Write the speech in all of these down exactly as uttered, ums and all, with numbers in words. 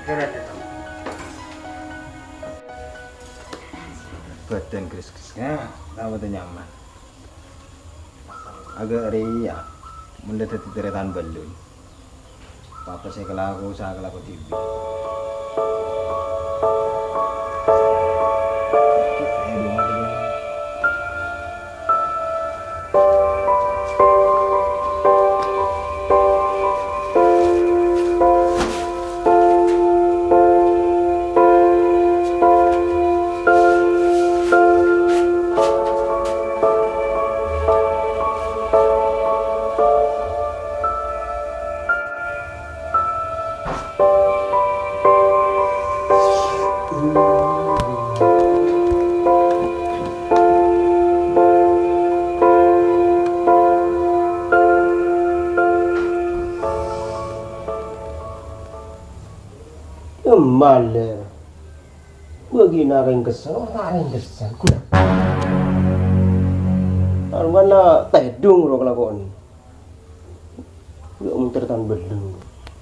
Berat itu. Badan kris-krisnya, apa tuh nyaman. Agak ria, mendadak teretan balon. Papa saya kelaku, saya kelaku T V. Malah bagi naring kesel, naring kesel kuda. Kalau mana tedung roh kelakon, gak mentertan belum.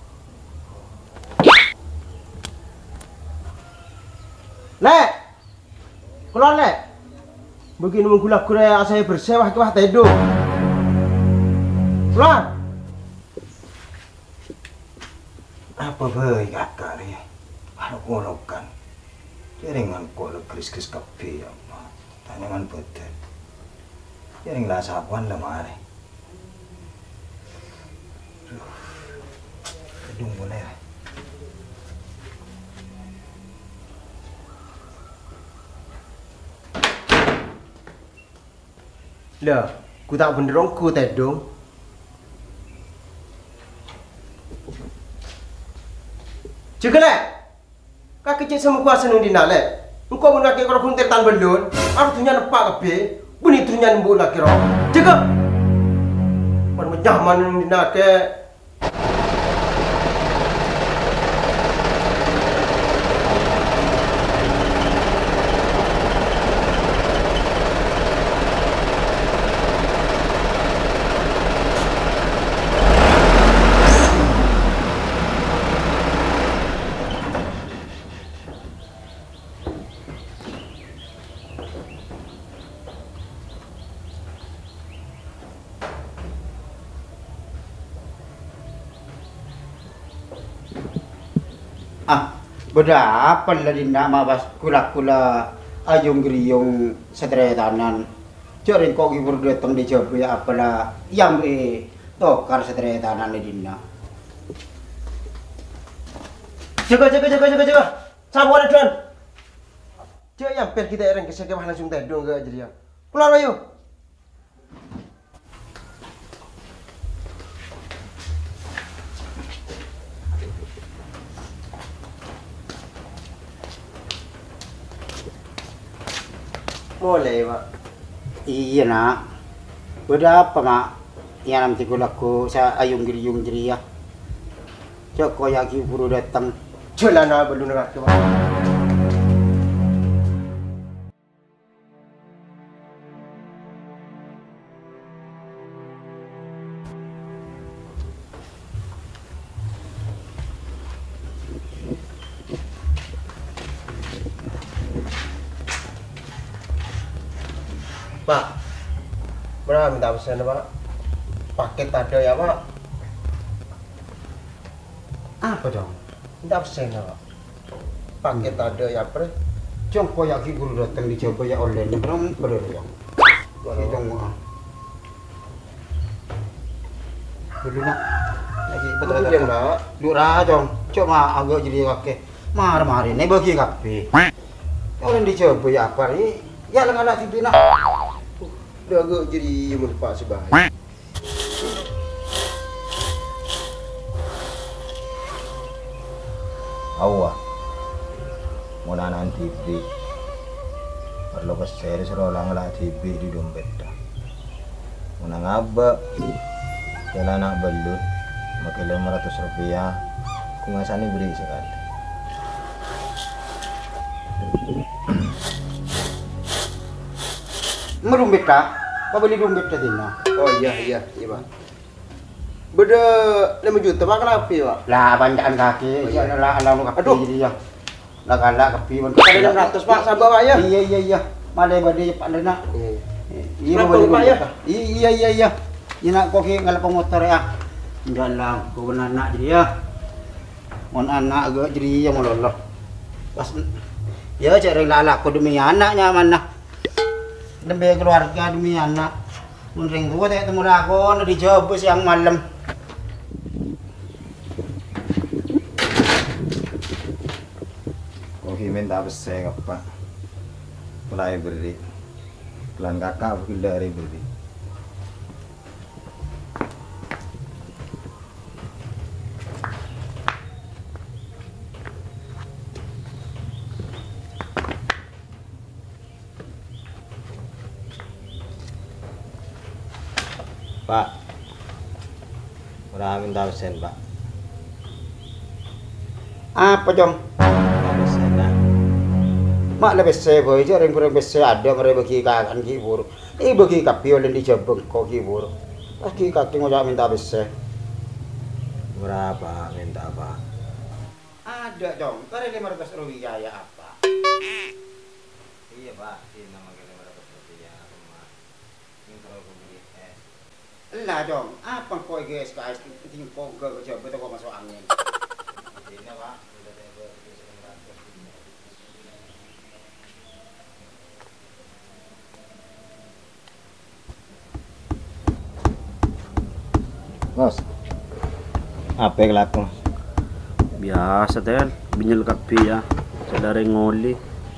Lek, keluar lek. Begini menggulak gulai saya bersewah kewah tedung. Keluar. Apa baik akar ya? Kalau ngolokan, jaringan kolok kris-kris kafe ya Allah. Tanyaman badan, jaring lah sapuan lah mare. Aduh, boleh. Lah, ku tak benerong ku tedung. Juga lek, kaki cek sama kuasa nung dina lek. Engkau mau laki kalau kuntir tan belon, artinya nepak kabe, bunyi tunya nembu laki roh. Juga, pan menyaman nung dina ke. Ah, berapa lah dinda mabas kula-kula ayung griyong setretanan. Jorin kok gibur datang di Jawa ya apalah yang eh tokar setretanan di dinda. Jaga jaga jaga jaga jaga. Sabar Don. Cek yang per kita ereng kesek langsung tedung ke jadi. Keluar ayo. Mulai, Pak. Iya nak. Berapa mak? Yang nanti kulaku sa ayung griyong jeria. Joko yaki buru datang. Celana belum nak ke, Pak. Pak, berapa minta pesan Pak? Paket ada ya Pak? Apa dong? Minta pesan Pak? Paket ada ya Pak? Joko yaki buru datang di Jawa ya online. Berapa berapa dong? Itu mau. Dulu nak. Lagi betul betul nak. Lurah dong. Cuma agak jadi kakek. Mar-mar ini bagi kafe. Orang di Jawa ya apa ini? Ya lengan nak tidur nak. Udah agak jadi melupa sebaik. Awah, mau nanan T V. Perlu ke seri serolang lah T V di dompet dah. Mau ngaba, jalan anak belut, makai lima ratus rupiah. Kungasani beri sekali. Merumbit kah? Kau beli rumbit tadi nak? Oh iya iya iya Pak. Beda lima juta pak kenapa pak? Lah banyakan kaki, ya lah alam kaki Aduh. jadi ya. Lah galak kaki men. Ada enam ratus pak sabar pak ya. Iya iya iya. Male bade Pak Lena. Iya. Iya Berapa, boleh Pak, ya? Iya iya iya. Ina kok ki ngalap motor ya. Dalam ko anak jadi ya. Mon anak agak jadi ya mololo. Pas ya cari lalak ko demi anaknya mana. Demi keluarga demi anak. Mun ring gua teh temu lakon di Jobo siang malam. Kok minta besek apa? Mulai beri. Pelan kakak mungkin dari beri. Pak, udah minta pesen pak. Apa jom? Minta pesen lah. Mak lebih sebo aja orang kurang bese ada mereka bagi kakan kibur. Eh bagi kapi oleh di Jabeng kok kibur. Kaki kaki ngojak minta bese. Berapa minta pak? Ada dong. Karena lima ratus rupiah ya apa? Iya pak, ini nama kita berapa rupiah rumah. Ini kalau aku beli es. Lah dong. Apa kau guys guys tinggal kau ke Jabeng atau kau masuk angin? Ini pak, udah saya beli seratus. Bos, apa yang laku? Biasa tel, binyal kapi ya, saudara ngoli.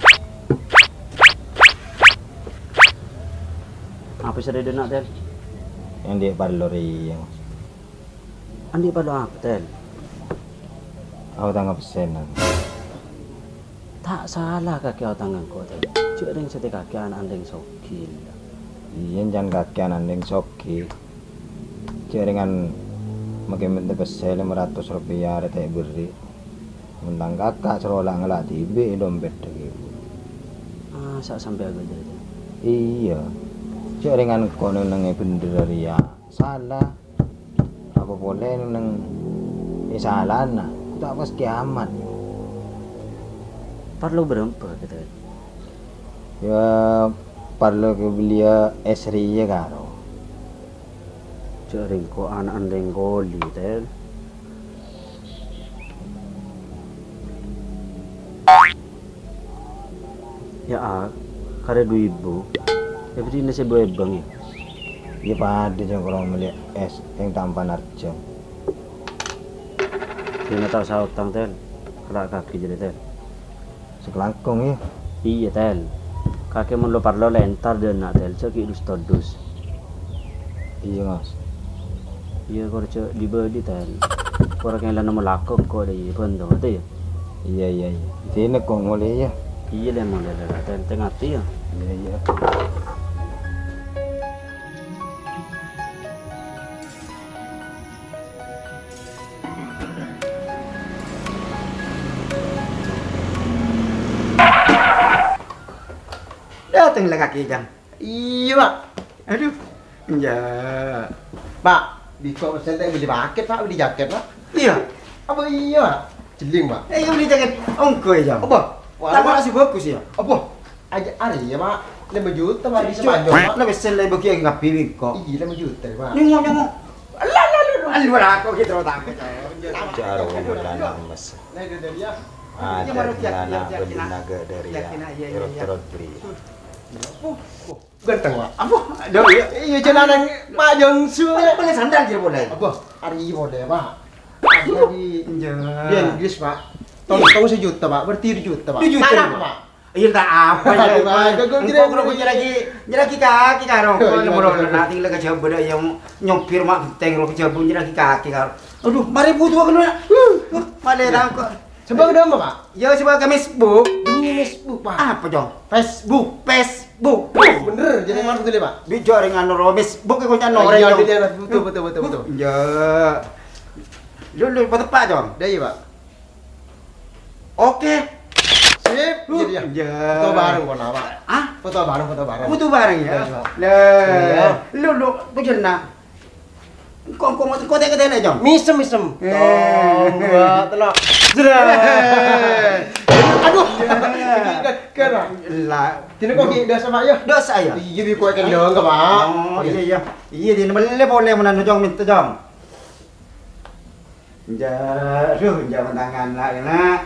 Apa sih ada nak tel? Yang di Barlori yang Andi pada apa tel? aku tanggap pesenan. Tak salah kaki awak tangan kau tel. Cik ring seti kaki anak andeng sokil. Iya jangan kakian andeng soki. Jaringan makin minta pesel lima ratus rupiah ada teh beri. Mentang kakak serolah ngelak tibe dompet lagi. Ah, sak sampai agak jadi. Iya. Jaringan kono nang bener ya salah. Apa boleh nang eh salah nah. Tak pas kiamat. Perlu berempat kita. Ya perlu ke belia esri ya karo. Cik ring ko anak andeng goli tel. Ya ah, kare dua ibu. Ya beri nasi buah bang ya. Iya pada jangan kurang melihat es yang tanpa narjo. Dia tahu sautang tel. Kelak kaki jadi tel. Sekelangkung ya. Iya tel. Kaki mun lo parlo lentar dan nak tel cek ilus todus. Iya mas. Iya kau cek di bedi tel. Kau yang lain nama lakop kau ada iya pun tu ada ya. Iya iya iya. Sini kok mulai ya. Iya lemon lela tel tengah ti ya. Iya iya. Datang lah kaki jam. Iya pak. Aduh. Ya. Pak, di kok pesen teh beli paket pak, beli jaket pak. Iya. Apa iya pak? Jeling pak. Eh beli jaket ongko ya jam. Apa? Tak masih bagus ya. Apa? Aja hari ya pak. Lima juta pak di Semanjang pak. Lebih selai bagi yang ngapi kok. Iya lima juta pak. Nyungok nyungok. Alah alah alah. Alah aku gitu takut. Jaro mulana mas. Nah itu dari ya. Ada baru kiat, mulana kiat, kiat, benaga dari ya. kiat, iya, iya, Terus iya. terus beri. Ganteng pak. Apa? Aduh iya. Iya celana Pak Jongsu. Boleh sandal dia boleh. Apa? Hari ini boleh pak. Ada di di Ya. Inggris pak. Tong tong sejuta pak, berarti juta pak. Tujuh juta. Tanah, pak. Iya tak apa ya. Aduh, Pak. Gagal Engkau tidak, kalau Pak. punya lagi, lagi kaki karo. Iya, Kalau moro iya. nanti lagi jauh beda yang nyopir mak teng lo jauh lagi kaki karo. Aduh, mari butuh kan. Mari tahu kok. Sebab udah apa pak? Ya sebagai Facebook. Ini Facebook pak. Apa jong? Facebook. Facebook. Oh, bener, jadi mana betul ya pak? Bicara dengan noro Facebook ke kunci noro. Iya, dia betul betul betul betul. Ya. Lu lu pada pak jong. Dah iya pak. Oke. Sip, jadi ya. Ya. Foto bareng kok nama. Ah? Foto bareng, foto bareng. Butuh barang ya. Iya, Pak. Lah, Iya. lu lu tu jenah. Kok kok mau kok tek tek jong. Misem misem. Eh. Tong dua telok. Aduh. Kena. Lah, Tino kok ki dah sama ya. dosa ya. Iya bi kau kena enggak pak. Oh iya iya. Iya di boleh boleh menanu jong minta jong. Jaduh, jangan tangan lah nak.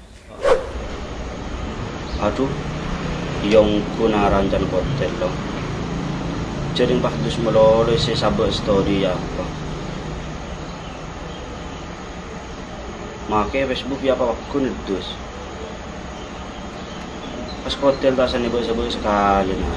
Aduh, yung kunaranjan hotel lo. Jadi pak dus melolo si sabot story apa. Make Facebook ya apa kun dus. Pas hotel tasan ibu sebut sekali nah.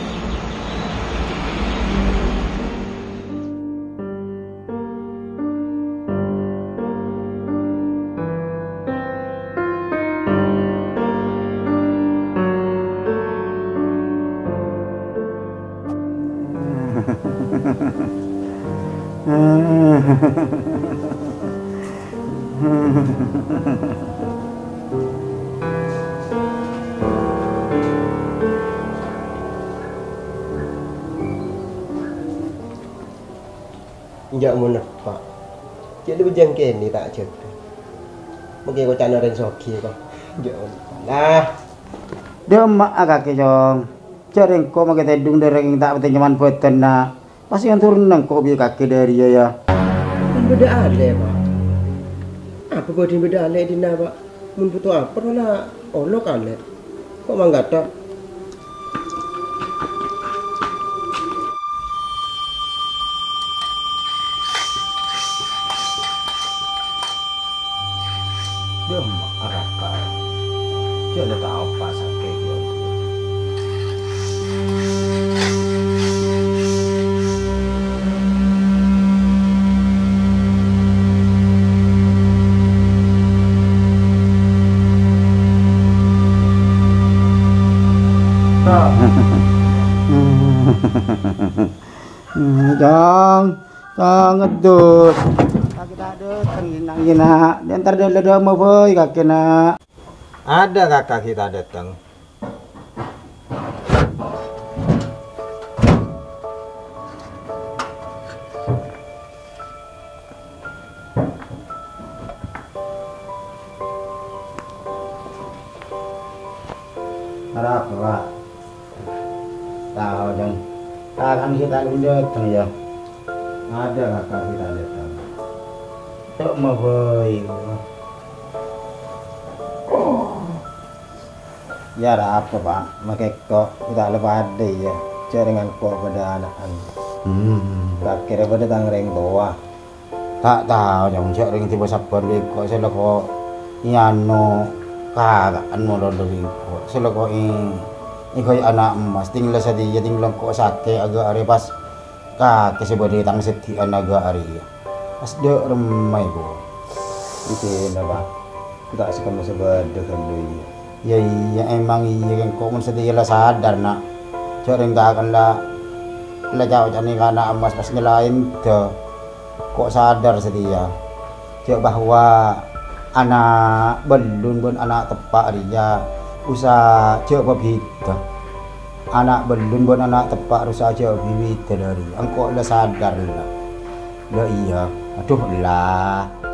Enggak mau nepak. Jadi bejang ni tak cek. Mungkin kau cana dan soki kau. Enggak mau nepak. Lah. Dia mak agak ke jong. Jarang kau makai tedung dereng tak penting nyaman buatan na. Pasti yang turun nang kau biar kaki dari ya ya. Kan beda ale pak. Apa kau di beda ale di na pak? Mun butuh apa lah? Olok ale. Kok mangga tak? Dia mak araka. Dia dah tahu pas sakit dia. Jong, jong ngedut. Kaki tak ada, tenang gina. Di antar dia leda mau boy kaki nak. Ada kakak kita datang. Ada apa pak? Tahu jong. Kakak kita belum datang ya. Ada kakak kita datang. Tak mau boy. Ya ada apa pak? Makai kok kita lepas ada ya. Jaringan kok pada anak-anak. Hmm. Tak kira pada tangreng tua. Tak tahu jong cak ring tiba sabar le kok saya kok iano kakak anu lo dari kok saya kok ini ini kau anak emas tinggal sedih ya tinggal kok sakit agak hari pas kakek sebodi tang setian agak hari pas dia remai kok Itu nama kita asyik kamu sebedah dulu. ya iya emang iya kan kok mun sedih lah sadar nak cak ring tak akan lah lah jauh jani anak emas pas ngelain tuh kok sadar setia cak bahwa anak belun pun anak tepak dia usah cak begitu anak belun pun anak tepak usah cak begitu dari engkau lah sadar lah lah iya aduh lah